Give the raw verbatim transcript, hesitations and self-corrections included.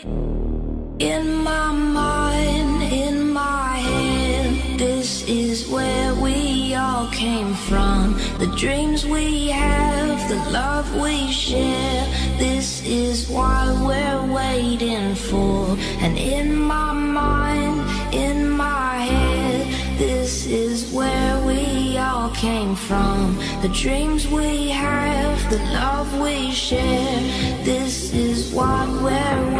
In my mind, in my head, this is where we all came from. The dreams we have, the love we share, this is what we're waiting for. And in my mind, in my head, this is where we all came from. The dreams we have, the love we share, this is what we're